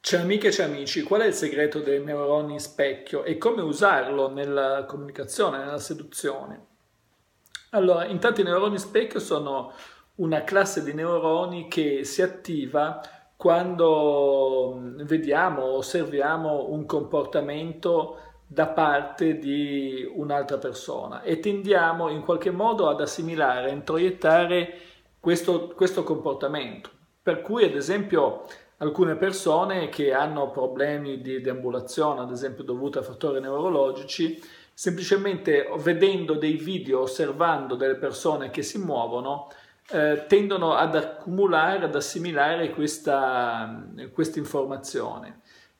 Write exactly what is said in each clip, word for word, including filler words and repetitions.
Ciao amiche e ciao amici, qual è il segreto dei neuroni specchio e come usarlo nella comunicazione, nella seduzione? Allora, intanto i neuroni specchio sono una classe di neuroni che si attiva quando mh, vediamo o osserviamo un comportamento da parte di un'altra persona e tendiamo in qualche modo ad assimilare, a introiettare questo, questo comportamento. Per cui, ad esempio, alcune persone che hanno problemi di deambulazione, ad esempio dovuti a fattori neurologici, semplicemente vedendo dei video, osservando delle persone che si muovono, eh, tendono ad accumulare, ad assimilare questa, questa informazione.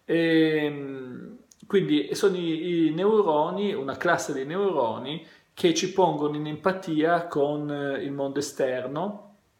E, quindi sono i, i neuroni, una classe di neuroni che ci pongono in empatia con eh, il mondo esterno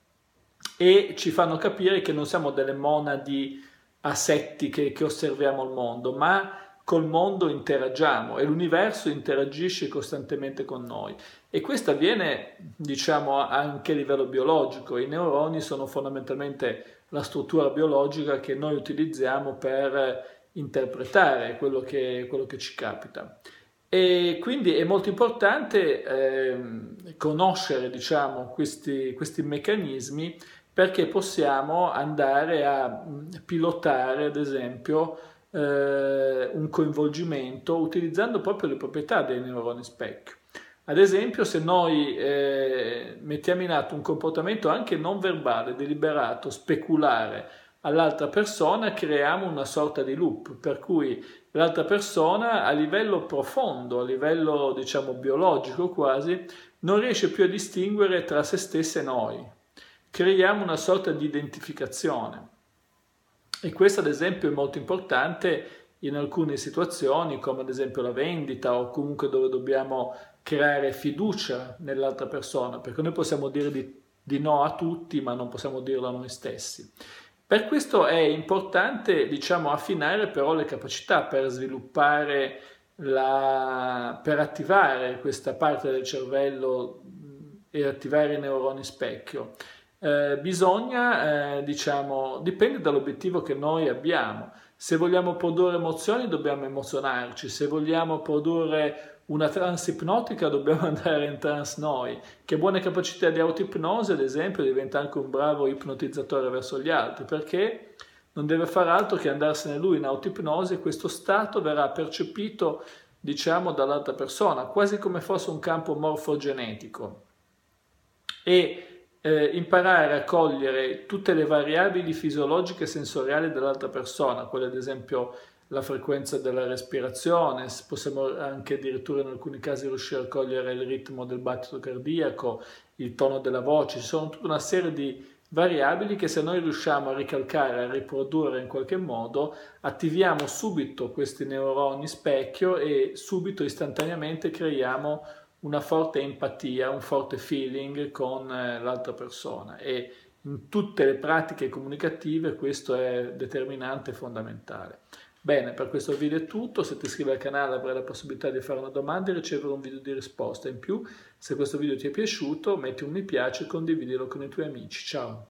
e ci fanno capire che non siamo delle monadi asettiche che osserviamo il mondo, ma col mondo interagiamo e l'universo interagisce costantemente con noi. E questo avviene, diciamo, anche a livello biologico. I neuroni sono fondamentalmente la struttura biologica che noi utilizziamo per interpretare quello che, quello che ci capita. E quindi è molto importante eh, conoscere, diciamo, questi, questi meccanismi perché possiamo andare a pilotare, ad esempio, eh, un coinvolgimento utilizzando proprio le proprietà dei neuroni specchio. Ad esempio, se noi eh, mettiamo in atto un comportamento anche non verbale, deliberato, speculare all'altra persona, creiamo una sorta di loop, per cui l'altra persona a livello profondo, a livello diciamo biologico quasi, non riesce più a distinguere tra se stessa e noi. Creiamo una sorta di identificazione. E questo ad esempio è molto importante in alcune situazioni, come ad esempio la vendita o comunque dove dobbiamo creare fiducia nell'altra persona, perché noi possiamo dire di, di no a tutti, ma non possiamo dirlo a noi stessi. Per questo è importante, diciamo, affinare però le capacità per sviluppare la, per attivare questa parte del cervello e attivare i neuroni specchio. Eh, bisogna, eh, diciamo, dipende dall'obiettivo che noi abbiamo. Se vogliamo produrre emozioni dobbiamo emozionarci, se vogliamo produrre una trance ipnotica dobbiamo andare in trance noi. Che buone capacità di autoipnosi, ad esempio, diventa anche un bravo ipnotizzatore verso gli altri, perché non deve fare altro che andarsene lui in autoipnosi e questo stato verrà percepito, diciamo, dall'altra persona, quasi come fosse un campo morfogenetico. E eh, imparare a cogliere tutte le variabili fisiologiche e sensoriali dell'altra persona, quelle ad esempio la frequenza della respirazione, possiamo anche addirittura in alcuni casi riuscire a cogliere il ritmo del battito cardiaco, il tono della voce, ci sono tutta una serie di variabili che se noi riusciamo a ricalcare, a riprodurre in qualche modo, attiviamo subito questi neuroni specchio e subito, istantaneamente creiamo una forte empatia, un forte feeling con l'altra persona e in tutte le pratiche comunicative questo è determinante e fondamentale. Bene, per questo video è tutto, se ti iscrivi al canale avrai la possibilità di fare una domanda e ricevere un video di risposta. In più, se questo video ti è piaciuto, metti un mi piace e condividilo con i tuoi amici. Ciao!